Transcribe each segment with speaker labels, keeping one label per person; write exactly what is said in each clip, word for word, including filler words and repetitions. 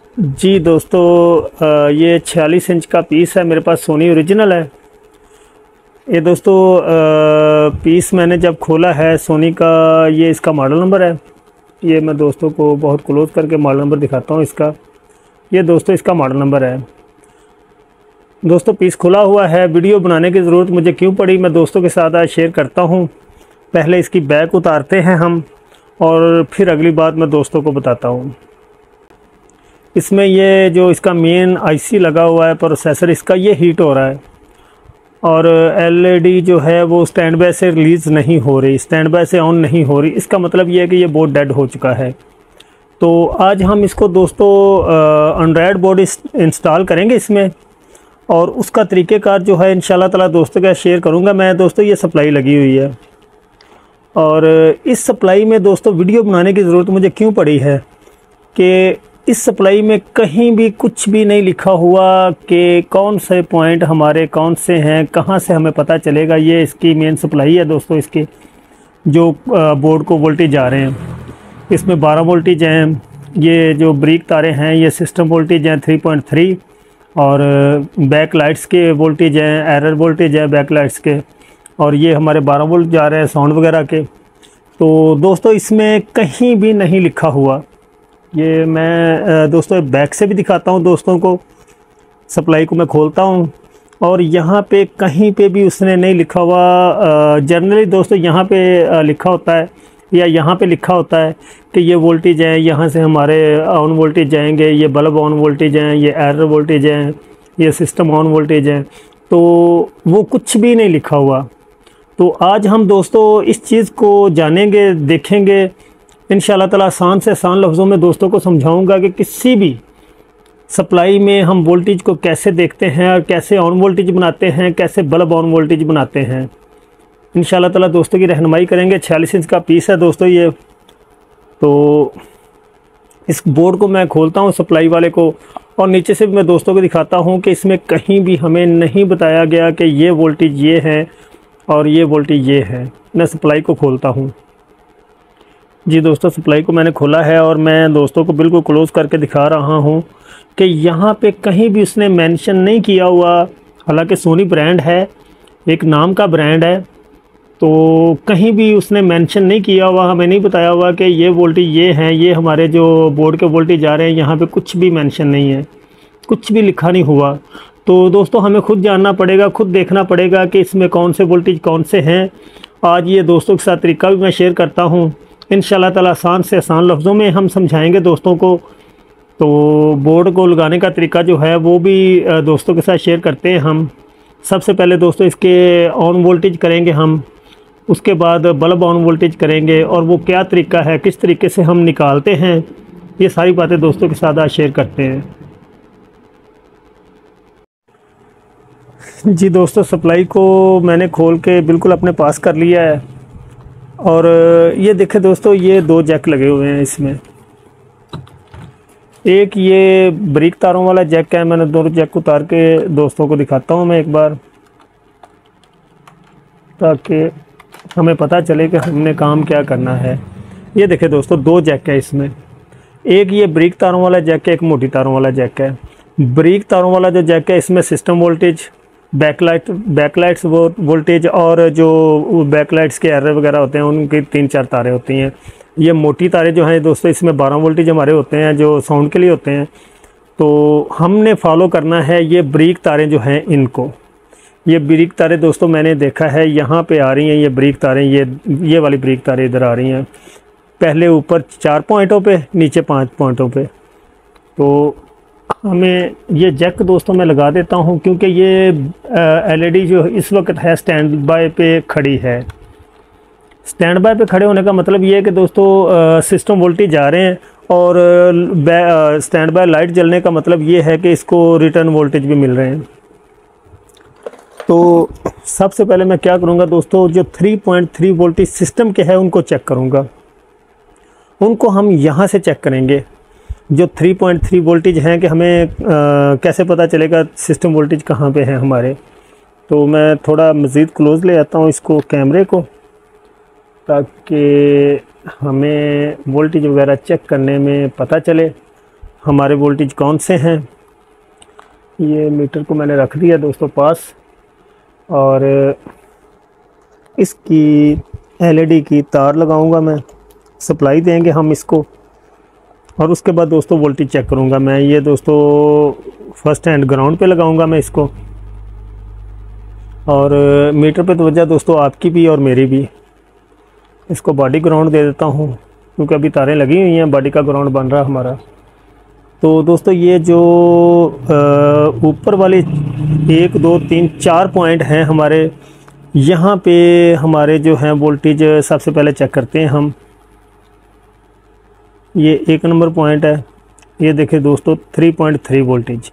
Speaker 1: जी दोस्तों, ये छियालीस इंच का पीस है, मेरे पास सोनी ओरिजिनल है। ये दोस्तों पीस मैंने जब खोला है सोनी का, ये इसका मॉडल नंबर है। ये मैं दोस्तों को बहुत क्लोज करके मॉडल नंबर दिखाता हूँ इसका। ये दोस्तों इसका मॉडल नंबर है। दोस्तों पीस खुला हुआ है, वीडियो बनाने की ज़रूरत मुझे क्यों पड़ी, मैं दोस्तों के साथ आज शेयर करता हूँ। पहले इसकी बैक उतारते हैं हम और फिर अगली बात मैं दोस्तों को बताता हूँ। इसमें ये जो इसका मेन आईसी लगा हुआ है प्रोसेसर, इसका ये हीट हो रहा है और एलईडी जो है वो स्टैंड बाय से रिलीज़ नहीं हो रही, स्टैंड बाय से ऑन नहीं हो रही। इसका मतलब ये है कि ये बोर्ड डेड हो चुका है। तो आज हम इसको दोस्तों एंड्रॉयड बोर्ड इंस्टॉल करेंगे इसमें, और उसका तरीक़ेकार जो है इंशाल्लाह ताला दोस्तों का शेयर करूँगा मैं। दोस्तों ये सप्लाई लगी हुई है और इस सप्लाई में दोस्तों वीडियो बनाने की ज़रूरत मुझे क्यों पड़ी है कि इस सप्लाई में कहीं भी कुछ भी नहीं लिखा हुआ कि कौन से पॉइंट हमारे कौन से हैं, कहाँ से हमें पता चलेगा। ये इसकी मेन सप्लाई है दोस्तों, इसके जो बोर्ड को वोल्टेज आ रहे हैं। इसमें बारह वोल्टेज हैं, ये जो ब्रिक तारे हैं ये सिस्टम वोल्टेज हैं थ्री पॉइंट थ्री, और बैक लाइट्स के वोल्टेज हैं, एरर वोल्टेज है बैक लाइट्स के, और ये हमारे बारह वोल्ट जा रहे हैं साउंड वगैरह के। तो दोस्तों इसमें कहीं भी नहीं लिखा हुआ, ये मैं दोस्तों बैक से भी दिखाता हूँ दोस्तों को। सप्लाई को मैं खोलता हूँ और यहाँ पे कहीं पे भी उसने नहीं लिखा हुआ। जनरली दोस्तों यहाँ पे लिखा होता है या यहाँ पे लिखा होता है कि ये वोल्टेज है, यहाँ से हमारे ऑन वोल्टेज जाएंगे, ये बल्ब ऑन वोल्टेज हैं, ये एरर वोल्टेज हैं, ये सिस्टम ऑन वोल्टेज हैं। तो वो कुछ भी नहीं लिखा हुआ। तो आज हम दोस्तों इस चीज़ को जानेंगे, देखेंगे इंशाल्लाह ताला। आसान से आसान लफ्ज़ों में दोस्तों को समझाऊंगा कि किसी भी सप्लाई में हम वोल्टेज को कैसे देखते हैं और कैसे ऑन वोल्टेज बनाते हैं, कैसे बल्ब ऑन वोल्टेज बनाते हैं। इंशाल्लाह ताला दोस्तों की रहनुमाई करेंगे। छियालीस इंच का पीस है दोस्तों ये। तो इस बोर्ड को मैं खोलता हूँ सप्लाई वाले को, और नीचे से भी मैं दोस्तों को दिखाता हूँ कि इसमें कहीं भी हमें नहीं बताया गया कि ये वोल्टेज ये है और ये वोल्टेज ये है। मैं सप्लाई को खोलता हूँ। जी दोस्तों सप्लाई को मैंने खोला है और मैं दोस्तों को बिल्कुल क्लोज़ करके दिखा रहा हूँ कि यहाँ पे कहीं भी उसने मेंशन नहीं किया हुआ। हालांकि सोनी ब्रांड है, एक नाम का ब्रांड है, तो कहीं भी उसने मेंशन नहीं किया हुआ, हमें नहीं बताया हुआ कि ये वोल्टेज ये हैं, ये हमारे जो बोर्ड के वोल्टेज आ रहे हैं। यहाँ पे कुछ भी मेंशन नहीं है, कुछ भी लिखा नहीं हुआ। तो दोस्तों हमें खुद जानना पड़ेगा, खुद देखना पड़ेगा कि इसमें कौन से वोल्टेज कौन से हैं। आज ये दोस्तों के साथ तरीका भी मैं शेयर करता हूँ इंशाल्लाह ताला। आसान से आसान लफ्ज़ों में हम समझाएंगे दोस्तों को। तो बोर्ड को लगाने का तरीका जो है वो भी दोस्तों के साथ शेयर करते हैं हम। सबसे पहले दोस्तों इसके ऑन वोल्टेज करेंगे हम, उसके बाद बल्ब ऑन वोल्टेज करेंगे, और वो क्या तरीका है, किस तरीके से हम निकालते हैं, ये सारी बातें दोस्तों के साथ आज शेयर करते हैं। जी दोस्तों सप्लाई को मैंने खोल के बिल्कुल अपने पास कर लिया है, और ये देखें दोस्तों ये दो जैक लगे हुए हैं इसमें। एक ये ब्रिक तारों वाला जैक है, मैंने दोनों जैक उतार के दोस्तों को दिखाता हूँ मैं एक बार, ताकि हमें पता चले कि हमने काम क्या करना है। ये देखें दोस्तों दो जैक है इसमें, एक ये ब्रिक तारों वाला जैक है, एक मोटी तारों वाला जैक है। ब्रिक तारों वाला जो जैक है इसमें सिस्टम वोल्टेज, बैकलाइट बैकलाइट्स वो वोल्टेज, और जो बैकलाइट्स के एरर वगैरह होते हैं उनकी तीन चार तारें होती हैं। ये मोटी तारें जो हैं दोस्तों इसमें बारह वोल्टेज हमारे होते हैं जो साउंड के लिए होते हैं। तो हमने फॉलो करना है ये ब्रिक तारें जो हैं इनको। ये ब्रिक तारें दोस्तों मैंने देखा है यहाँ पे आ रही हैं, ये ब्रिक तारें, ये ये वाली ब्रिक तारें इधर आ रही हैं। पहले ऊपर चार पॉइंटों पे, नीचे पाँच पॉइंटों पे। तो हमें ये जैक दोस्तों मैं लगा देता हूँ, क्योंकि ये एलईडी जो इस वक्त है स्टैंड बाय पे खड़ी है। स्टैंड बाय पे खड़े होने का मतलब ये है कि दोस्तों सिस्टम वोल्टेज आ रहे हैं, और स्टैंड बाय लाइट जलने का मतलब ये है कि इसको रिटर्न वोल्टेज भी मिल रहे हैं। तो सबसे पहले मैं क्या करूँगा दोस्तों, जो three point three voltage system के हैं उनको चेक करूँगा। उनको हम यहाँ से चेक करेंगे, जो थ्री पॉइंट थ्री वोल्टेज हैं, कि हमें आ, कैसे पता चलेगा सिस्टम वोल्टेज कहाँ पे है हमारे। तो मैं थोड़ा मज़ीद क्लोज़ ले आता हूँ इसको कैमरे को, ताकि हमें वोल्टेज वगैरह चेक करने में पता चले। हमारे वोल्टेज कौन से हैं। ये मीटर को मैंने रख दिया दोस्तों पास, और इसकी एलईडी की तार लगाऊंगा मैं, सप्लाई देंगे हम इसको, और उसके बाद दोस्तों वोल्टेज चेक करूंगा मैं। ये दोस्तों फर्स्ट हैंड ग्राउंड पे लगाऊंगा मैं इसको, और मीटर पे तवज्जो दोस्तों आपकी भी और मेरी भी। इसको बॉडी ग्राउंड दे देता हूँ क्योंकि अभी तारें लगी हुई हैं, बॉडी का ग्राउंड बन रहा हमारा। तो दोस्तों ये जो ऊपर वाले एक दो तीन चार पॉइंट हैं हमारे, यहाँ पे हमारे जो हैं वोल्टेज सबसे पहले चेक करते हैं हम। ये एक नंबर पॉइंट है, ये देखिए दोस्तों थ्री पॉइंट थ्री वोल्टेज।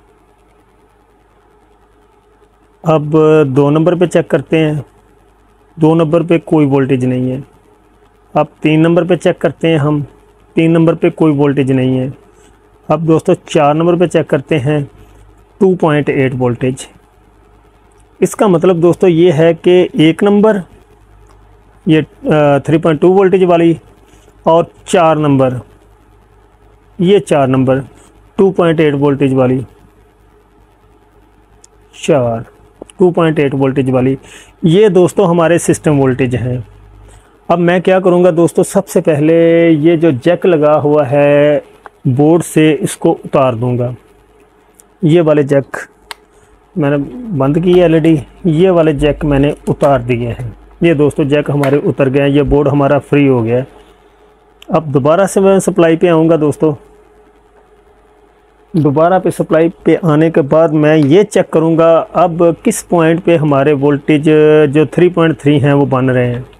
Speaker 1: अब दो नंबर पे चेक करते हैं, दो नंबर पे कोई वोल्टेज नहीं है। अब तीन नंबर पे चेक करते हैं हम, तीन नंबर पे कोई वोल्टेज नहीं है। अब दोस्तों चार नंबर पे चेक करते हैं, टू पॉइंट एट वोल्टेज। इसका मतलब दोस्तों ये है कि एक नंबर ये थ्री पॉइंट टू वोल्टेज वाली, और चार नंबर ये चार number two point eight voltage वाली, चार टू पॉइंट एट वोल्टेज वाली, ये दोस्तों हमारे सिस्टम वोल्टेज हैं। अब मैं क्या करूँगा दोस्तों, सबसे पहले ये जो जैक लगा हुआ है बोर्ड से इसको उतार दूंगा। ये वाले जैक मैंने बंद की है एलईडी, ये वाले जैक मैंने उतार दिए हैं। ये दोस्तों जैक हमारे उतर गए हैं, ये बोर्ड हमारा फ्री हो गया है। अब दोबारा से मैं सप्लाई पे आऊँगा दोस्तों, दोबारा पे सप्लाई पे आने के बाद मैं ये चेक करूँगा अब किस पॉइंट पे हमारे वोल्टेज जो थ्री पॉइंट थ्री हैं वो बन रहे हैं।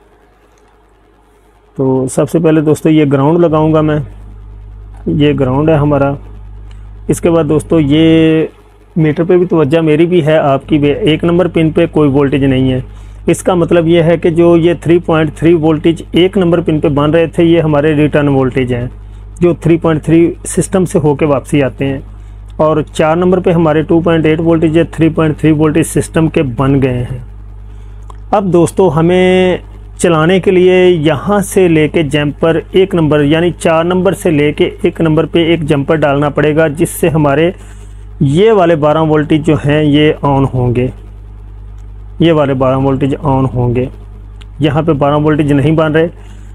Speaker 1: तो सबसे पहले दोस्तों ये ग्राउंड लगाऊंगा मैं, ये ग्राउंड है हमारा। इसके बाद दोस्तों ये मीटर पे भी तवज्जो मेरी भी है आपकी भी, एक नंबर पिन पे कोई वोल्टेज नहीं है। इसका मतलब ये है कि जो ये थ्री पॉइंट थ्री वोल्टेज एक नंबर पिन पे बन रहे थे, ये हमारे रिटर्न वोल्टेज हैं जो थ्री पॉइंट थ्री सिस्टम से होके वापसी आते हैं। और चार नंबर पे हमारे टू पॉइंट एट वोल्टेज या three point three voltage system के बन गए हैं। अब दोस्तों हमें चलाने के लिए यहाँ से लेके जंपर एक नंबर यानी चार नंबर से लेके एक नंबर पे एक जंपर डालना पड़ेगा, जिससे हमारे ये वाले बारह वोल्टेज जो हैं ये ऑन होंगे, ये वाले बारह वोल्टेज ऑन होंगे। यहाँ पे बारह वोल्टेज नहीं बन रहे,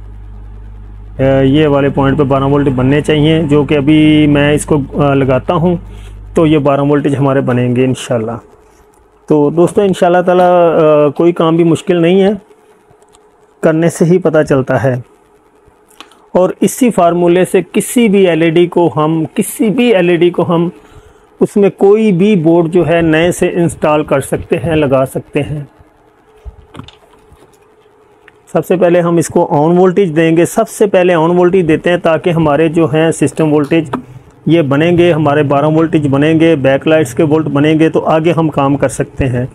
Speaker 1: ये वाले पॉइंट पे बारह वोल्टेज बनने चाहिए, जो कि अभी मैं इसको लगाता हूँ तो ये बारह वोल्टेज हमारे बनेंगे इंशाल्लाह। तो दोस्तों इंशाल्लाह ताला कोई काम भी मुश्किल नहीं है, करने से ही पता चलता है। और इसी फार्मूले से किसी भी एलईडी को हम किसी भी एलईडी को हम उसमें कोई भी बोर्ड जो है नए से इंस्टॉल कर सकते हैं, लगा सकते हैं। सबसे पहले हम इसको ऑन वोल्टेज देंगे, सबसे पहले ऑन वोल्टेज देते हैं ताकि हमारे जो हैं सिस्टम वोल्टेज ये बनेंगे, हमारे बारह वोल्टेज बनेंगे, बैकलाइट्स के वोल्ट बनेंगे, तो आगे हम काम कर सकते हैं।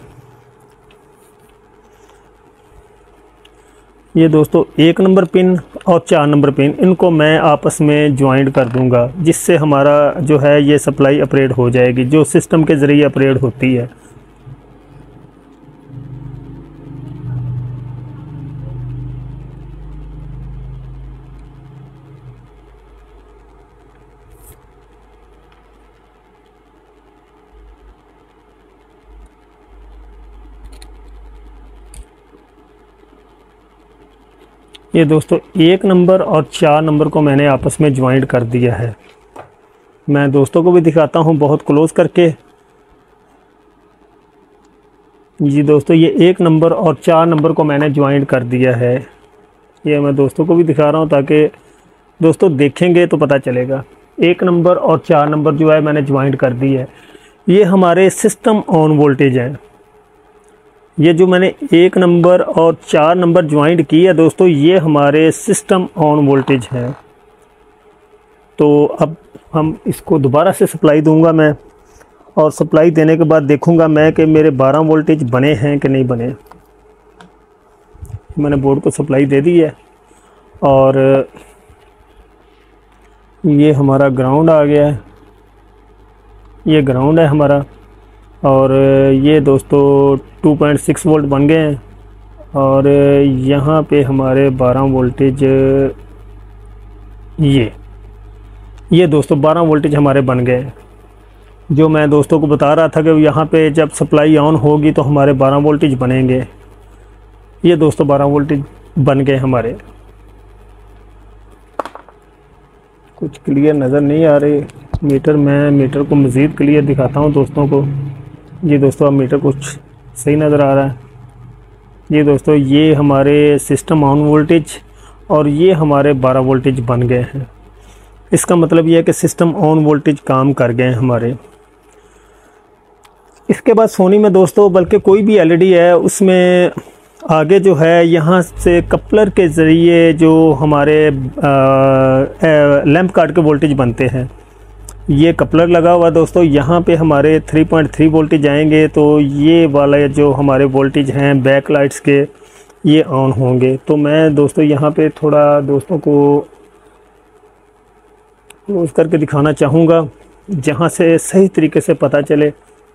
Speaker 1: ये दोस्तों एक नंबर पिन और चार नंबर पिन, इनको मैं आपस में ज्वाइंट कर दूंगा, जिससे हमारा जो है ये सप्लाई ऑपरेट हो जाएगी, जो सिस्टम के ज़रिए ऑपरेट होती है। ये दोस्तों एक नंबर और चार नंबर को मैंने आपस में ज्वाइंट कर दिया है। मैं दोस्तों को भी दिखाता हूँ बहुत क्लोज करके। जी दोस्तों ये एक नंबर और चार नंबर को मैंने ज्वाइंट कर दिया है। ये मैं दोस्तों को भी दिखा रहा हूँ ताकि दोस्तों देखेंगे तो पता चलेगा। एक नंबर और चार नंबर जो है मैंने ज्वाइंट कर दी है। ये हमारे सिस्टम ऑन वोल्टेज हैं। ये जो मैंने एक नंबर और चार नंबर ज्वाइंट की है दोस्तों, ये हमारे सिस्टम ऑन वोल्टेज है। तो अब हम इसको दोबारा से सप्लाई दूंगा मैं, और सप्लाई देने के बाद देखूंगा मैं कि मेरे बारह वोल्टेज बने हैं कि नहीं बने। मैंने बोर्ड को सप्लाई दे दी है, और ये हमारा ग्राउंड आ गया है, ये ग्राउंड है हमारा, और ये दोस्तों टू पॉइंट सिक्स वोल्ट बन गए हैं। और यहाँ पे हमारे बारह वोल्टेज ये ये दोस्तों बारह वोल्टेज हमारे बन गए। जो मैं दोस्तों को बता रहा था कि यहाँ पे जब सप्लाई ऑन होगी तो हमारे बारह वोल्टेज बनेंगे। ये दोस्तों बारह वोल्टेज बन गए हमारे। कुछ क्लियर नज़र नहीं आ रही मीटर, मैं मीटर को मज़ीद क्लियर दिखाता हूँ दोस्तों को। ये दोस्तों अब मीटर कुछ सही नज़र आ रहा है। ये दोस्तों ये हमारे सिस्टम ऑन वोल्टेज और ये हमारे बारह वोल्टेज बन गए हैं। इसका मतलब ये है कि सिस्टम ऑन वोल्टेज काम कर गए हैं हमारे। इसके बाद सोनी में दोस्तों बल्कि कोई भी एलईडी है उसमें आगे जो है यहाँ से कपलर के ज़रिए जो हमारे लैंप कार्ड के वोल्टेज बनते हैं, ये कपलर लगा हुआ दोस्तों। यहाँ पे हमारे थ्री पॉइंट थ्री वोल्टेज आएंगे तो ये वाले जो हमारे वोल्टेज हैं बैक लाइट्स के ये ऑन होंगे। तो मैं दोस्तों यहाँ पे थोड़ा दोस्तों को क्लोज करके दिखाना चाहूँगा जहाँ से सही तरीके से पता चले।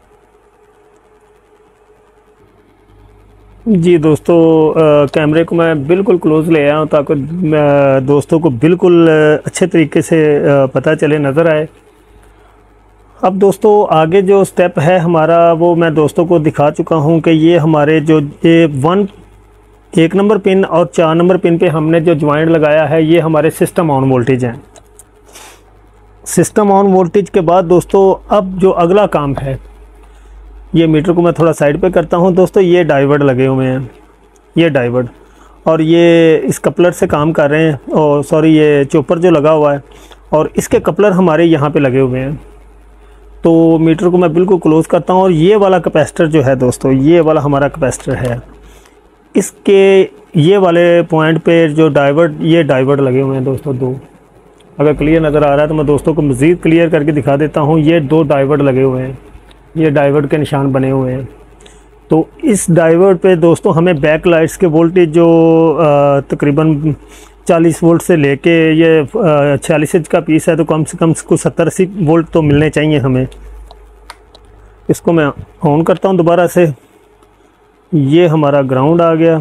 Speaker 1: जी दोस्तों आ, कैमरे को मैं बिल्कुल क्लोज़ ले आया हूँ ताकि दोस्तों को बिल्कुल अच्छे तरीके से आ, पता चले, नज़र आए। अब दोस्तों आगे जो स्टेप है हमारा वो मैं दोस्तों को दिखा चुका हूँ कि ये हमारे जो ये वन एक नंबर पिन और चार नंबर पिन पे हमने जो ज्वाइंट लगाया है ये हमारे सिस्टम ऑन वोल्टेज हैं। सिस्टम ऑन वोल्टेज के बाद दोस्तों अब जो अगला काम है, ये मीटर को मैं थोड़ा साइड पे करता हूँ दोस्तों। ये डाइवर्ड लगे हुए हैं, ये डाइवर्ड, और ये इस कपलर से काम कर रहे हैं। और सॉरी ये चॉपर जो लगा हुआ है और इसके कपलर हमारे यहाँ पे लगे हुए हैं। तो मीटर को मैं बिल्कुल क्लोज़ करता हूँ और ये वाला कैपेसिटर जो है दोस्तों, ये वाला हमारा कैपेसिटर है। इसके ये वाले पॉइंट पे जो डाइवर्ड, ये डाइवर्ड लगे हुए हैं दोस्तों दो। अगर क्लियर नज़र आ रहा है तो मैं दोस्तों को मज़ीद क्लियर करके दिखा देता हूँ। ये दो डाइवर्ड लगे हुए हैं, ये डाइवर्ड के निशान बने हुए हैं। तो इस डाइवर्ड पे दोस्तों हमें बैक लाइट्स के वोल्टेज जो तकरीबन चालीस वोल्ट से लेके ये छियालीस इंच का पीस है तो कम से कम कुछ सत्तर अस्सी वोल्ट तो मिलने चाहिए हमें। इसको मैं ऑन करता हूँ दोबारा से। ये हमारा ग्राउंड आ गया,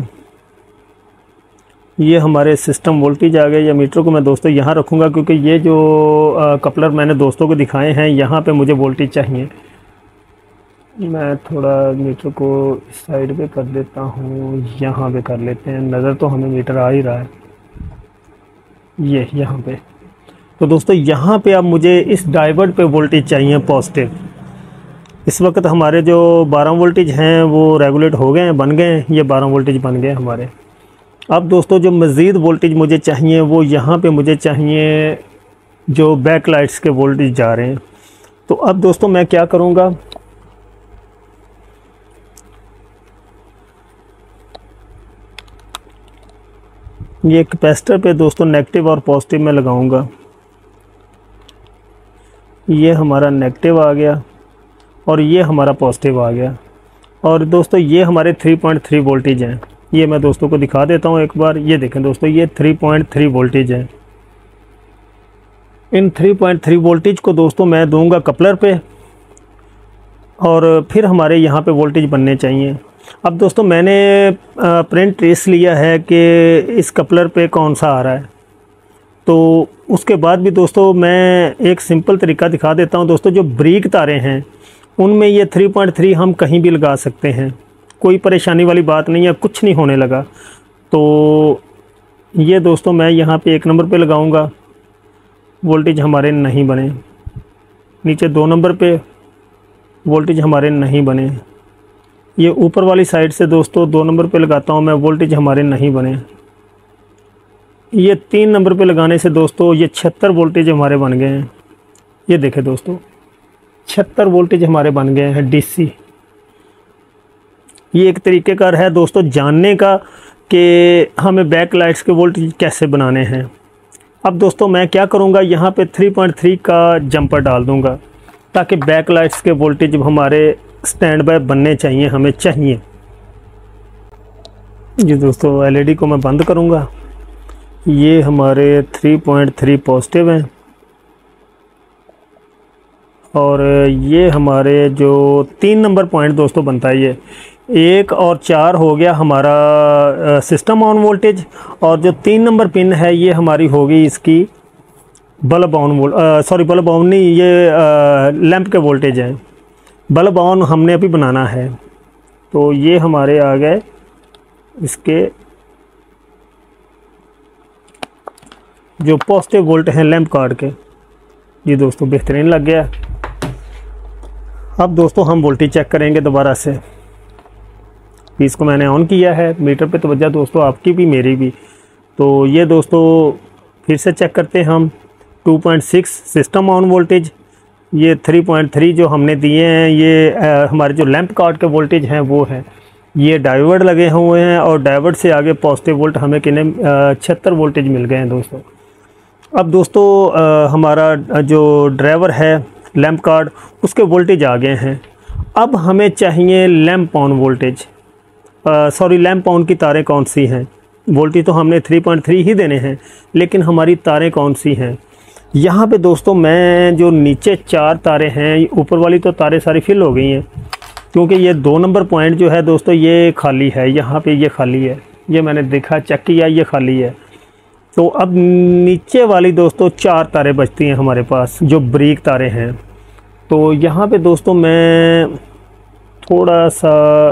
Speaker 1: ये हमारे सिस्टम वोल्टेज आ गए। या मीटर को मैं दोस्तों यहाँ रखूँगा क्योंकि ये जो आ, कपलर मैंने दोस्तों को दिखाए हैं यहाँ पे मुझे वोल्टेज चाहिए। मैं थोड़ा मीटर को इस साइड पे कर देता हूँ, यहाँ पे कर लेते हैं, नज़र तो हमें मीटर आ ही रहा है ये यहाँ पे। तो दोस्तों यहाँ पे अब मुझे इस डाइवर्ड पे वोल्टेज चाहिए पॉजिटिव। इस वक्त हमारे जो बारह वोल्टेज हैं वो रेगुलेट हो गए हैं, बन गए हैं, ये बारह वोल्टेज बन गए हमारे। अब दोस्तों जो मज़ीद वोल्टेज मुझे चाहिए वो यहाँ पे मुझे चाहिए जो बैक लाइट्स के वोल्टेज जा रहे हैं। तो अब दोस्तों मैं क्या करूँगा, ये कैपेसिटर पे दोस्तों नेगेटिव और पॉजिटिव में लगाऊंगा। ये हमारा नेगेटिव आ गया और ये हमारा पॉजिटिव आ गया। और दोस्तों ये हमारे थ्री पॉइंट थ्री वोल्टेज हैं। ये मैं दोस्तों को दिखा देता हूँ एक बार। ये देखें दोस्तों, ये थ्री पॉइंट थ्री वोल्टेज हैं। इन थ्री पॉइंट थ्री वोल्टेज को दोस्तों मैं दूंगा कपलर पे और फिर हमारे यहाँ पे वोल्टेज बनने चाहिए। अब दोस्तों मैंने प्रिंट ट्रेस लिया है कि इस कपलर पे कौन सा आ रहा है। तो उसके बाद भी दोस्तों मैं एक सिंपल तरीका दिखा देता हूं दोस्तों। जो ब्रीक तारे हैं उनमें ये थ्री पॉइंट थ्री हम कहीं भी लगा सकते हैं, कोई परेशानी वाली बात नहीं है, कुछ नहीं होने लगा। तो ये दोस्तों मैं यहाँ पे एक नंबर पे लगाऊंगा, वोल्टेज हमारे नहीं बने। नीचे दो नंबर पे वोल्टेज हमारे नहीं बने। ये ऊपर वाली साइड से दोस्तों दो नंबर पे लगाता हूँ मैं, वोल्टेज हमारे नहीं बने। ये तीन नंबर पे लगाने से दोस्तों ये छिहत्तर वोल्टेज हमारे बन गए हैं। ये देखें दोस्तों, छिहत्तर वोल्टेज हमारे बन गए हैं डीसी। ये एक तरीके का है दोस्तों जानने का कि हमें बैक लाइट्स के वोल्टेज कैसे बनाने हैं। अब दोस्तों मैं क्या करूँगा, यहाँ पे थ्री पॉइंट थ्री का जंपर डाल दूँगा ताकि बैक लाइट्स के वोल्टेज हमारे स्टैंड बाय बनने चाहिए, हमें चाहिए। जी दोस्तों एलईडी को मैं बंद करूँगा। ये हमारे थ्री पॉइंट थ्री पॉजिटिव हैं और ये हमारे जो तीन नंबर पॉइंट दोस्तों बनता है, ये एक और चार हो गया हमारा सिस्टम ऑन वोल्टेज, और जो तीन नंबर पिन है ये हमारी होगी इसकी bulb on volt sorry bulb on नहीं, ये आ, लैंप के वोल्टेज हैं। बल्ब ऑन हमने अभी बनाना है, तो ये हमारे आ गए इसके जो पॉजिटिव वोल्ट हैं लैंप कार्ड के। ये दोस्तों बेहतरीन लग गया। अब दोस्तों हम वोल्टेज चेक करेंगे दोबारा से। पीस को मैंने ऑन किया है, मीटर पे तवज्जो दोस्तों आपकी भी मेरी भी। तो ये दोस्तों फिर से चेक करते हैं हम। Two point six system on voltage, ये थ्री पॉइंट थ्री जो हमने दिए हैं ये आ, हमारे जो लैंप कार्ड के वोल्टेज हैं वो हैं। ये डायोड लगे हुए हैं और डायोड से आगे पॉजिटिव वोल्ट हमें कितने छिहत्तर वोल्टेज मिल गए हैं दोस्तों। अब दोस्तों आ, हमारा जो ड्राइवर है लैंप कार्ड उसके वोल्टेज आ गए हैं। अब हमें चाहिए lamp on voltage, sorry lamp on की तारें कौन सी हैं। वोल्टेज तो हमने थ्री पॉइंट थ्री ही देने हैं, लेकिन हमारी तारें कौन सी हैं। यहाँ पे दोस्तों मैं जो नीचे चार तारें हैं, ऊपर वाली तो तारें सारी फिल हो गई हैं, क्योंकि ये दो नंबर पॉइंट जो है दोस्तों ये खाली है। यहाँ पे ये खाली है, ये मैंने देखा चेक किया ये खाली है। तो अब नीचे वाली दोस्तों चार तारें बचती हैं हमारे पास जो ब्रीक तारें हैं। तो यहाँ पे दोस्तों मैं थोड़ा सा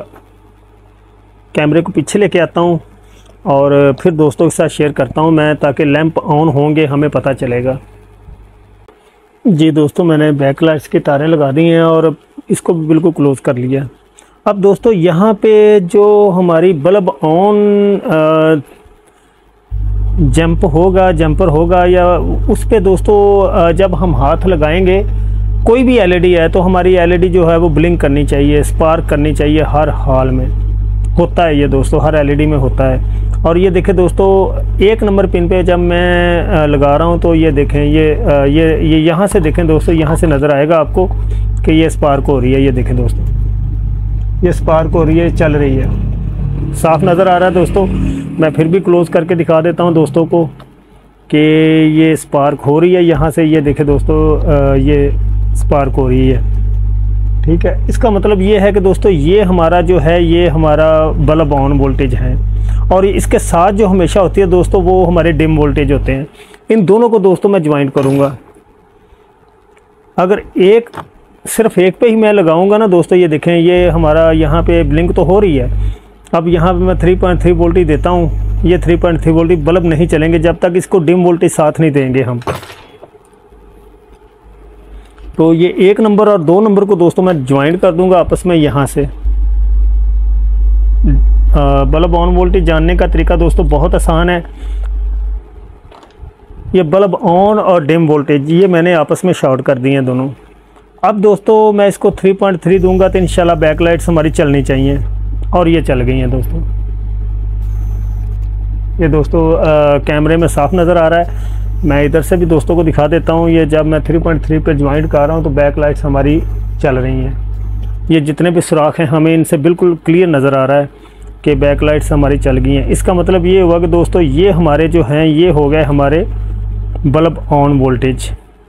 Speaker 1: कैमरे को पीछे लेके आता हूँ और फिर दोस्तों के साथ शेयर करता हूँ मैं, ताकि लैंप ऑन होंगे हमें पता चलेगा। जी दोस्तों मैंने बैक लाइट्स की तारें लगा दी हैं और इसको भी बिल्कुल क्लोज कर लिया। अब दोस्तों यहाँ पे जो हमारी बल्ब ऑन जंप होगा जंपर होगा या उस पे दोस्तों जब हम हाथ लगाएंगे, कोई भी एलईडी है तो हमारी एलईडी जो है वो ब्लिंक करनी चाहिए, स्पार्क करनी चाहिए हर हाल में। होता है ये दोस्तों, हर एलईडी में होता है। और ये देखें दोस्तों एक नंबर पिन पे जब मैं लगा रहा हूँ तो ये देखें ये ये ये यहाँ से देखें दोस्तों, यहाँ से नज़र आएगा आपको कि ये स्पार्क हो रही है। ये देखें दोस्तों ये स्पार्क हो रही है, चल रही है, साफ नज़र आ रहा है दोस्तों। मैं फिर भी क्लोज करके दिखा देता हूँ दोस्तों को कि ये स्पार्क हो रही है। यहाँ से ये देखें दोस्तों ये स्पार्क हो रही है, ठीक है। इसका मतलब ये है कि दोस्तों ये हमारा जो है ये हमारा बल्ब ऑन वोल्टेज है। और इसके साथ जो हमेशा होती है दोस्तों वो हमारे डिम वोल्टेज होते हैं। इन दोनों को दोस्तों मैं ज्वाइंट करूँगा। अगर एक सिर्फ एक पे ही मैं लगाऊंगा ना दोस्तों, ये देखें ये हमारा यहाँ पे ब्लिंक तो हो रही है। अब यहाँ पे मैं थ्री पॉइंट थ्री वोल्टेज देता हूँ, ये three point three voltage bulb नहीं चलेंगे जब तक इसको डिम वोल्टेज साथ नहीं देंगे हम। तो ये एक नंबर और दो नंबर को दोस्तों मैं ज्वाइंट कर दूंगा आपस में। यहाँ से बल्ब ऑन वोल्टेज जानने का तरीका दोस्तों बहुत आसान है। ये बल्ब ऑन और डिम वोल्टेज ये मैंने आपस में शॉर्ट कर दिए हैं दोनों। अब दोस्तों मैं इसको थ्री पॉइंट थ्री दूंगा तो इंशाल्लाह बैक लाइट्स हमारी चलनी चाहिए, और ये चल गई हैं दोस्तों। ये दोस्तों आ, कैमरे में साफ नज़र आ रहा है। मैं इधर से भी दोस्तों को दिखा देता हूँ। ये जब मैं थ्री पॉइंट थ्री पे ज्वाइंट कर रहा हूँ तो बैक लाइट्स हमारी चल रही हैं। ये जितने भी सुराख हैं हमें इनसे बिल्कुल क्लियर नज़र आ रहा है कि बैक लाइट्स हमारी चल गई हैं। इसका मतलब ये हुआ कि दोस्तों ये हमारे जो हैं ये हो गए हमारे बल्ब ऑन वोल्टेज।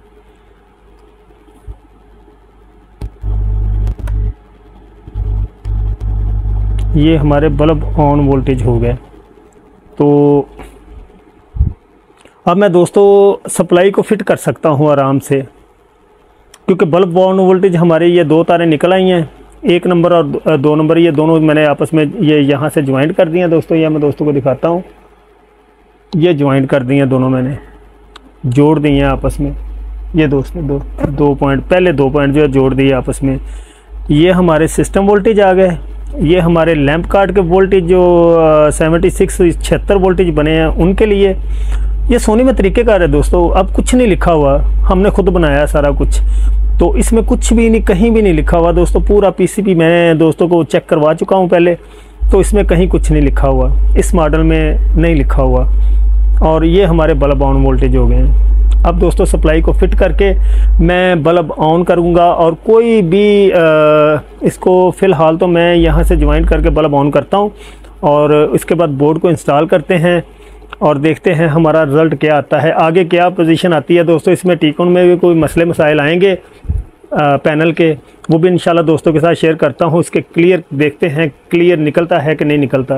Speaker 1: ये हमारे बल्ब ऑन वोल्टेज हो गए। तो अब मैं दोस्तों सप्लाई को फिट कर सकता हूँ आराम से, क्योंकि बल्ब ऑन वोल्टेज हमारे ये दो तारें निकल आई हैं, एक नंबर और दो नंबर, ये दोनों मैंने आपस में ये यहाँ से ज्वाइंट कर दिए हैं दोस्तों। ये मैं दोस्तों को दिखाता हूँ, ये ज्वाइंट कर दिए हैं दोनों, मैंने जोड़ दिए हैं आपस में। ये दोस्तों दो दो पॉइंट पहले दो पॉइंट जो है जोड़ दिए आपस में। ये हमारे सिस्टम वोल्टेज आ गए। ये हमारे लैंप कार्ड के वोल्टेज जो सेवेंटी सिक्स छिहत्तर वोल्टेज बने हैं उनके लिए। ये सोनी में तरीक़ेकार है दोस्तों। अब कुछ नहीं लिखा हुआ, हमने खुद बनाया सारा कुछ, तो इसमें कुछ भी नहीं, कहीं भी नहीं लिखा हुआ दोस्तों। पूरा पीसीबी मैं दोस्तों को चेक करवा चुका हूँ पहले, तो इसमें कहीं कुछ नहीं लिखा हुआ, इस मॉडल में नहीं लिखा हुआ। और ये हमारे बल्ब ऑन वोल्टेज हो गए हैं। अब दोस्तों सप्लाई को फिट करके मैं बल्ब ऑन करूँगा, और कोई भी आ, इसको फ़िलहाल तो मैं यहाँ से ज्वाइंट करके बल्ब ऑन करता हूँ, और इसके बाद बोर्ड को इंस्टॉल करते हैं और देखते हैं हमारा रिज़ल्ट क्या आता है, आगे क्या पोजीशन आती है दोस्तों। इसमें टीकॉन में भी कोई मसले मसाइल आएंगे आ, पैनल के, वो भी इंशाल्लाह दोस्तों के साथ शेयर करता हूँ। इसके क्लियर देखते हैं क्लियर निकलता है कि नहीं निकलता।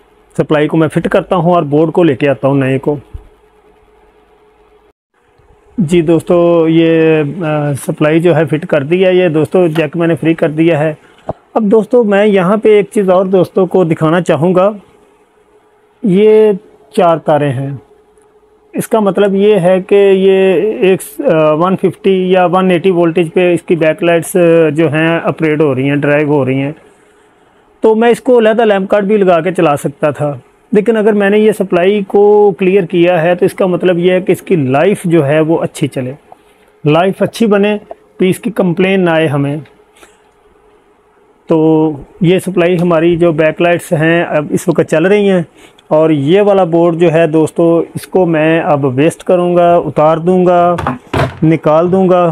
Speaker 1: सप्लाई को मैं फिट करता हूँ और बोर्ड को लेके आता हूँ नए को। जी दोस्तों, ये सप्लाई जो है फिट कर दी है। ये दोस्तों जैक मैंने फ्री कर दिया है। अब दोस्तों मैं यहाँ पे एक चीज़ और दोस्तों को दिखाना चाहूँगा। ये चार तारें हैं, इसका मतलब ये है कि ये एक वन फिफ्टी या वन एटी वोल्टेज पे इसकी बैकलाइट्स जो हैं ऑपरेट हो रही हैं, ड्राइव हो रही हैं। तो मैं इसको अलहदा लैंप कार्ड भी लगा के चला सकता था, लेकिन अगर मैंने ये सप्लाई को क्लियर किया है तो इसका मतलब ये है कि इसकी लाइफ जो है वो अच्छी चले, लाइफ अच्छी बने, पीस की कंप्लेन ना आए हमें। तो ये सप्लाई हमारी जो बैकलाइट्स हैं अब इस वक्त चल रही हैं। और ये वाला बोर्ड जो है दोस्तों, इसको मैं अब वेस्ट करूँगा, उतार दूँगा, निकाल दूँगा।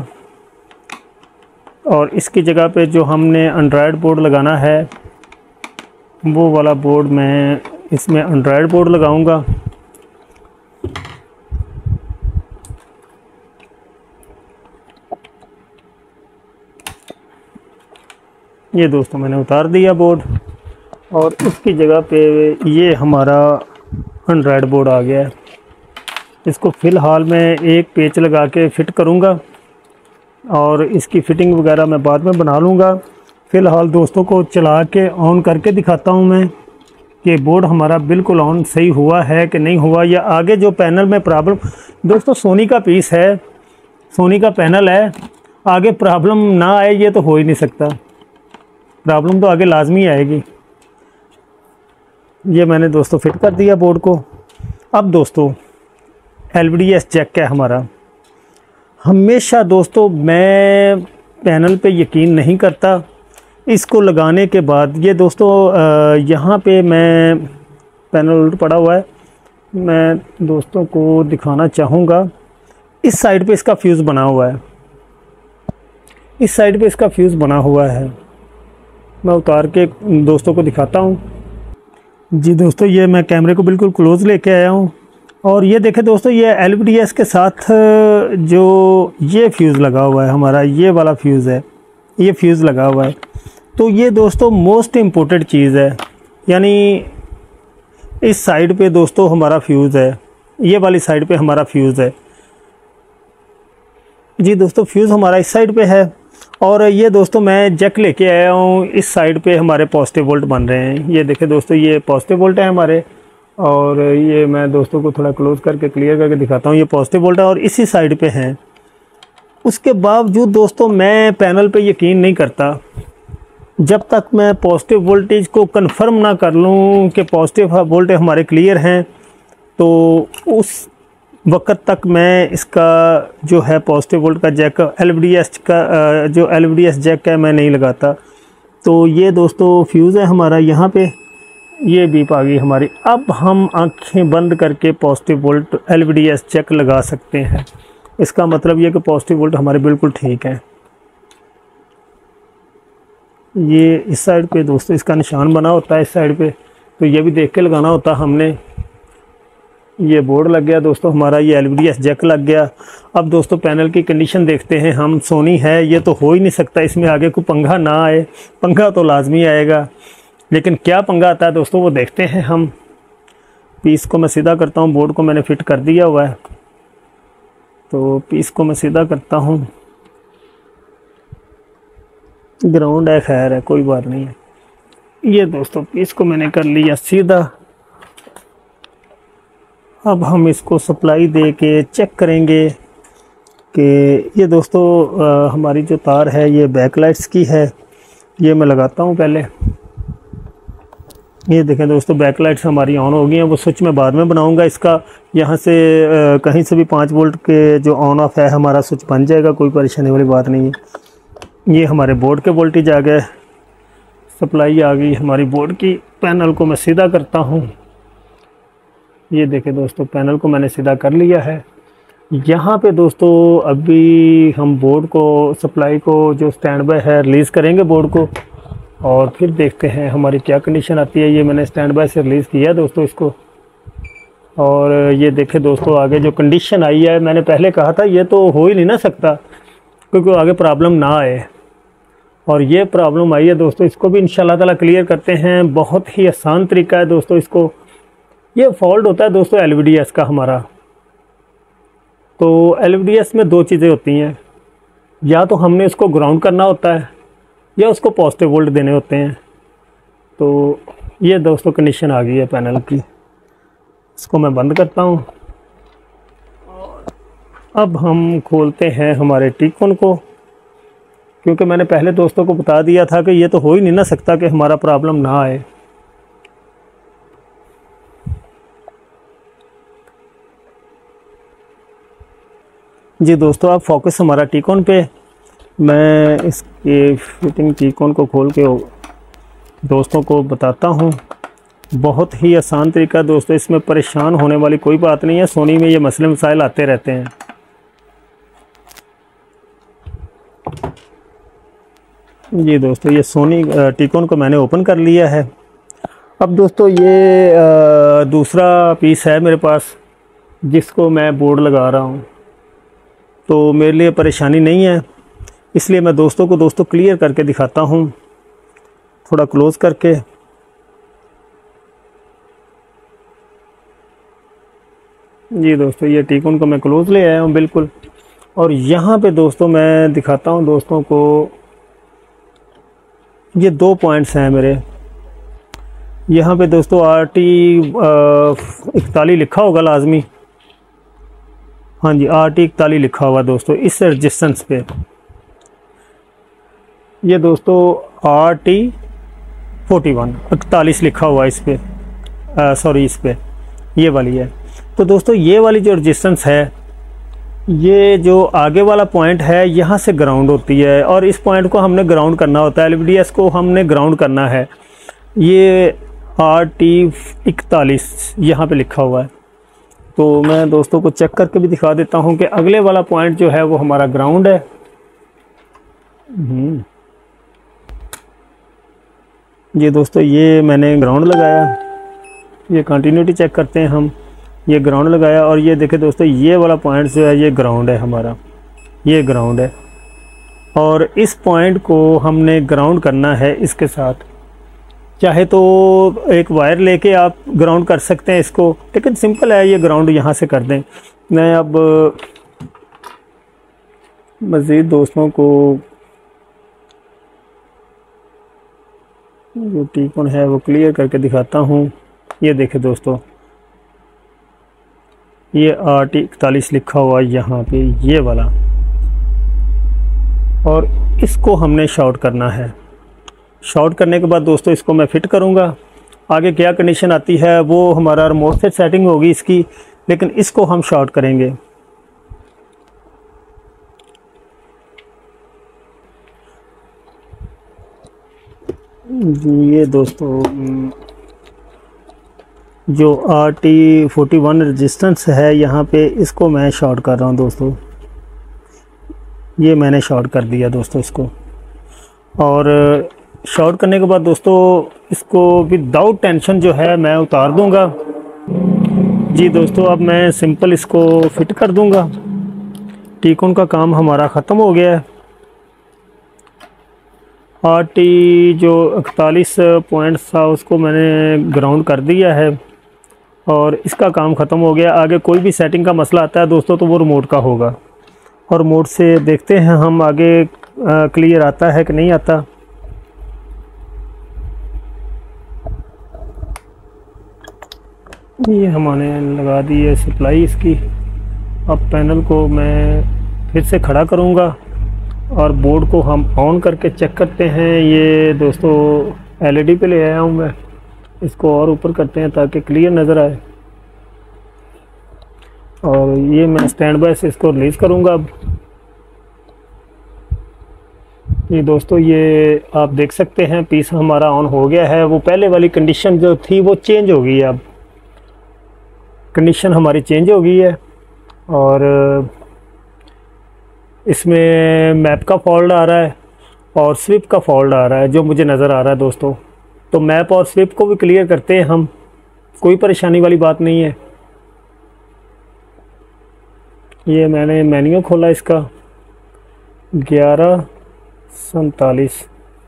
Speaker 1: और इसकी जगह पे जो हमने एंड्रॉयड बोर्ड लगाना है वो वाला बोर्ड मैं इसमें एंड्रॉयड बोर्ड लगाऊंगा। ये दोस्तों मैंने उतार दिया बोर्ड, और इसकी जगह पे ये हमारा एंड्रॉयड बोर्ड आ गया है। इसको फ़िलहाल मैं एक पेच लगा के फ़िट करूंगा और इसकी फ़िटिंग वगैरह मैं बाद में बना लूँगा। फ़िलहाल दोस्तों को चला के ऑन करके दिखाता हूँ मैं कि बोर्ड हमारा बिल्कुल ऑन सही हुआ है कि नहीं हुआ, या आगे जो पैनल में प्रॉब्लम। दोस्तों सोनी का पीस है, सोनी का पैनल है, आगे प्रॉब्लम ना आए ये तो हो ही नहीं सकता। प्रॉब्लम तो आगे लाजमी आएगी। ये मैंने दोस्तों फिट कर दिया बोर्ड को। अब दोस्तों L V D S jack है हमारा। हमेशा दोस्तों मैं पैनल पे यकीन नहीं करता, इसको लगाने के बाद ये दोस्तों यहाँ पे मैं पैनल उल्ट पड़ा हुआ है, मैं दोस्तों को दिखाना चाहूँगा। इस साइड पे इसका फ्यूज़ बना हुआ है, इस साइड पे इसका फ्यूज़ बना हुआ है। मैं उतार के दोस्तों को दिखाता हूँ। जी दोस्तों, ये मैं कैमरे को बिल्कुल क्लोज़ लेके आया हूँ, और ये देखें दोस्तों, ये एल वी डी एस के साथ जो ये फ्यूज़ लगा हुआ है हमारा, ये वाला फ्यूज़ है, ये फ्यूज़ लगा हुआ है। तो ये दोस्तों मोस्ट इम्पोर्टेंट चीज़ है, यानी इस साइड पे दोस्तों हमारा फ्यूज़ है, ये वाली साइड पे हमारा फ्यूज़ है। जी दोस्तों, फ्यूज़ हमारा इस साइड पे है, और ये दोस्तों मैं जैक लेके आया हूँ। इस साइड पे हमारे पॉजिटिव वोल्ट बन रहे हैं। ये देखें दोस्तों, ये पॉजिटिव वोल्ट है हमारे, और ये मैं दोस्तों को थोड़ा क्लोज करके क्लियर करके दिखाता हूँ। ये पॉजिटिव वोल्ट है और इसी साइड पे हैं। उसके बावजूद दोस्तों मैं पैनल पे यकीन नहीं करता जब तक मैं पॉजिटिव वोल्टेज को कंफर्म ना कर लूँ कि पॉजिटिव वोल्टेज हमारे क्लियर हैं, तो उस वक्त तक मैं इसका जो है पॉजिटिव वोल्ट का jack L V D S का जो L V D S jack है मैं नहीं लगाता। तो ये दोस्तों फ्यूज़ है हमारा, यहाँ पे ये बीप आ गई हमारी। अब हम आंखें बंद करके positive volt L V D S jack लगा सकते हैं। इसका मतलब ये कि पॉजिटिव वोल्ट हमारे बिल्कुल ठीक है। ये इस साइड पे दोस्तों इसका निशान बना होता है इस साइड पे, तो ये भी देख के लगाना होता हमने। ये बोर्ड लग गया दोस्तों हमारा, ये L V D S jack लग गया। अब दोस्तों पैनल की कंडीशन देखते हैं हम। सोनी है, ये तो हो ही नहीं सकता इसमें आगे कोई पंगा ना आए। पंगा तो लाजमी आएगा, लेकिन क्या पंगा आता है दोस्तों वो देखते हैं हम। पीस को मैं सीधा करता हूँ, बोर्ड को मैंने फिट कर दिया हुआ है, तो पीस को मैं सीधा करता हूँ। ग्राउंड है, खैर है, कोई बात नहीं है। ये दोस्तों पीस को मैंने कर लिया सीधा। अब हम इसको सप्लाई दे के चेक करेंगे कि ये दोस्तों आ, हमारी जो तार है ये बैकलाइट्स की है। ये मैं लगाता हूँ पहले। ये देखें दोस्तों, बैकलाइट्स हमारी ऑन हो गई हैं। वो स्विच मैं बाद में बनाऊंगा इसका। यहाँ से आ, कहीं से भी पाँच वोल्ट के जो ऑन ऑफ है हमारा स्विच बन जाएगा, कोई परेशानी वाली बात नहीं है। ये हमारे बोर्ड के वोल्टेज आ गए, सप्लाई आ गई हमारी बोर्ड की। पैनल को मैं सीधा करता हूँ। ये देखें दोस्तों, पैनल को मैंने सीधा कर लिया है। यहाँ पे दोस्तों अभी हम बोर्ड को सप्लाई को जो स्टैंड बाय है रिलीज़ करेंगे बोर्ड को, और फिर देखते हैं हमारी क्या कंडीशन आती है। ये मैंने स्टैंड बाय से रिलीज़ किया दोस्तों इसको, और ये देखें दोस्तों आगे जो कंडीशन आई है। मैंने पहले कहा था ये तो हो ही नहीं ना सकता क्योंकि आगे प्रॉब्लम ना आए, और ये प्रॉब्लम आई है दोस्तों। इसको भी इंशाल्लाह ताला क्लियर करते हैं। बहुत ही आसान तरीका है दोस्तों। इसको ये फॉल्ट होता है दोस्तों एल वी डी एस का हमारा, तो एल वी डी एस में दो चीज़ें होती हैं, या तो हमने इसको ग्राउंड करना होता है या उसको पॉजिटिव वोल्ट देने होते हैं। तो ये दोस्तों कंडीशन आ गई है पैनल की। इसको मैं बंद करता हूँ। अब हम खोलते हैं हमारे टीकॉन को, क्योंकि मैंने पहले दोस्तों को बता दिया था कि ये तो हो ही नहीं ना सकता कि हमारा प्रॉब्लम ना आए। जी दोस्तों, अब फोकस हमारा टीकॉन पे। मैं इसके फिटिंग टीकॉन को खोल के दोस्तों को बताता हूँ। बहुत ही आसान तरीका दोस्तों, इसमें परेशान होने वाली कोई बात नहीं है। सोनी में ये मसले मसाइल आते रहते हैं। जी दोस्तों, ये सोनी टीकॉन को मैंने ओपन कर लिया है। अब दोस्तों ये दूसरा पीस है मेरे पास जिसको मैं बोर्ड लगा रहा हूँ, तो मेरे लिए परेशानी नहीं है, इसलिए मैं दोस्तों को दोस्तों क्लियर करके दिखाता हूँ, थोड़ा क्लोज करके। जी दोस्तों, ये टीकॉन को मैं क्लोज ले आया हूँ बिल्कुल। और यहाँ पे दोस्तों मैं दिखाता हूँ दोस्तों को, ये दो पॉइंट्स हैं मेरे। यहाँ पे दोस्तों आर टी इकतालीस लिखा होगा लाजमी। हाँ जी, आर टी इकतालीस लिखा हुआ दोस्तों इस रजिस्टेंस पे। ये दोस्तों आर टी फोर्टी वन इकतालीस लिखा हुआ इस पे, सॉरी इस पे ये वाली है। तो दोस्तों ये वाली जो रजिस्टेंस है, ये जो आगे वाला पॉइंट है यहाँ से ग्राउंड होती है, और इस पॉइंट को हमने ग्राउंड करना होता है। एल वी डी एस को हमने ग्राउंड करना है। ये आर टी इकतालीस यहाँ पे लिखा हुआ है। तो मैं दोस्तों को चेक करके भी दिखा देता हूँ कि अगले वाला पॉइंट जो है वो हमारा ग्राउंड है। ये दोस्तों ये मैंने ग्राउंड लगाया। ये कंटिन्यूटी चेक करते हैं हम। ये ग्राउंड लगाया, और ये देखें दोस्तों ये वाला पॉइंट जो है ये ग्राउंड है हमारा, ये ग्राउंड है। और इस पॉइंट को हमने ग्राउंड करना है इसके साथ। चाहे तो एक वायर लेके आप ग्राउंड कर सकते हैं इसको, लेकिन सिंपल है, ये ग्राउंड यहाँ से कर दें। मैं अब मज़ीद दोस्तों को जो टीकॉन है वो क्लियर करके दिखाता हूँ। ये देखें दोस्तों, ये आर टी इकतालीस लिखा हुआ यहाँ पे, ये वाला, और इसको हमने शॉर्ट करना है। शॉर्ट करने के बाद दोस्तों इसको मैं फिट करूँगा। आगे क्या कंडीशन आती है वो हमारा रिमोट से सेटिंग होगी इसकी, लेकिन इसको हम शॉर्ट करेंगे। ये दोस्तों जो R T forty one resistance है यहाँ पे, इसको मैं शॉर्ट कर रहा हूँ दोस्तों। ये मैंने शॉर्ट कर दिया दोस्तों इसको। और शॉर्ट करने के बाद दोस्तों इसको विदाउट टेंशन जो है मैं उतार दूंगा। जी दोस्तों, अब मैं सिंपल इसको फिट कर दूंगा। टीकॉन का काम हमारा ख़त्म हो गया है। आर टी जो इकतालीस पॉइंट्स था उसको मैंने ग्राउंड कर दिया है, और इसका काम ख़त्म हो गया। आगे कोई भी सेटिंग का मसला आता है दोस्तों तो वो रिमोट का होगा, और रिमोट से देखते हैं हम आगे आ, क्लियर आता है कि नहीं आता। ये हमने लगा दी है सप्लाई इसकी। अब पैनल को मैं फिर से खड़ा करूँगा और बोर्ड को हम ऑन करके चेक करते हैं। ये दोस्तों एल ई डी पे ले आया हूँ मैं, इसको और ऊपर करते हैं ताकि क्लियर नज़र आए। और ये मैं स्टैंड बाय से इसको रिलीज़ करूँगा। अब ये दोस्तों ये आप देख सकते हैं पीस हमारा ऑन हो गया है। वो पहले वाली कंडीशन जो थी वो चेंज हो गई है। अब कंडीशन हमारी चेंज हो गई है, और इसमें मैप का फॉल्ट आ रहा है और स्विप का फॉल्ट आ रहा है जो मुझे नज़र आ रहा है दोस्तों। तो मैप और स्विप को भी क्लियर करते हैं हम, कोई परेशानी वाली बात नहीं है। ये मैंने मेन्यू खोला इसका ग्यारह सैंतालीस,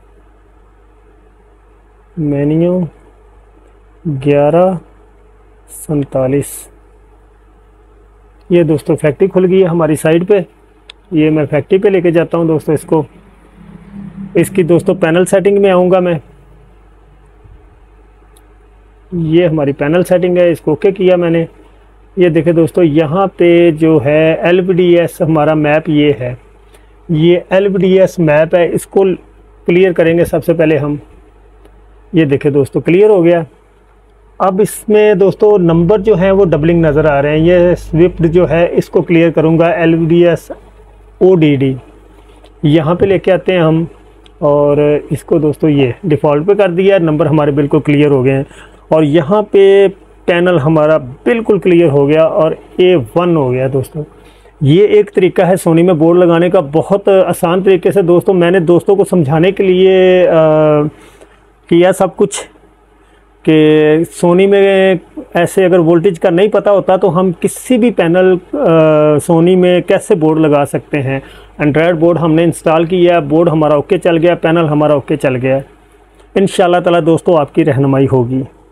Speaker 1: मेन्यू ग्यारह सैंतालीस, ये दोस्तों फैक्ट्री खुल गई है हमारी साइड पे। ये मैं फैक्ट्री पे लेके जाता हूँ दोस्तों इसको। इसकी दोस्तों पैनल सेटिंग में आऊँगा मैं। ये हमारी पैनल सेटिंग है, इसको ओके किया मैंने। ये देखें दोस्तों, यहाँ पे जो है एल वी डी एस हमारा मैप ये है, ये L V D S map है। इसको क्लियर करेंगे सबसे पहले हम। ये देखें दोस्तों, क्लियर हो गया। अब इसमें दोस्तों नंबर जो हैं वो डबलिंग नज़र आ रहे हैं। ये स्विफ्ट जो है इसको क्लियर करूँगा, L V D S O D D यहाँ पे लेके आते हैं हम, और इसको दोस्तों ये डिफ़ॉल्ट पे कर दिया। नंबर हमारे बिल्कुल क्लियर हो गए हैं, और यहाँ पे पैनल हमारा बिल्कुल क्लियर हो गया और ए वन हो गया दोस्तों। ये एक तरीका है सोनी में बोर्ड लगाने का, बहुत आसान तरीके से दोस्तों। मैंने दोस्तों को समझाने के लिए आ, किया सब कुछ, कि सोनी में ऐसे अगर वोल्टेज का नहीं पता होता तो हम किसी भी पैनल आ, सोनी में कैसे बोर्ड लगा सकते हैं। एंड्रॉयड बोर्ड हमने इंस्टॉल किया, बोर्ड हमारा ओके चल गया, पैनल हमारा ओके चल गया। इंशाल्लाह ताला दोस्तों आपकी रहनुमाई होगी।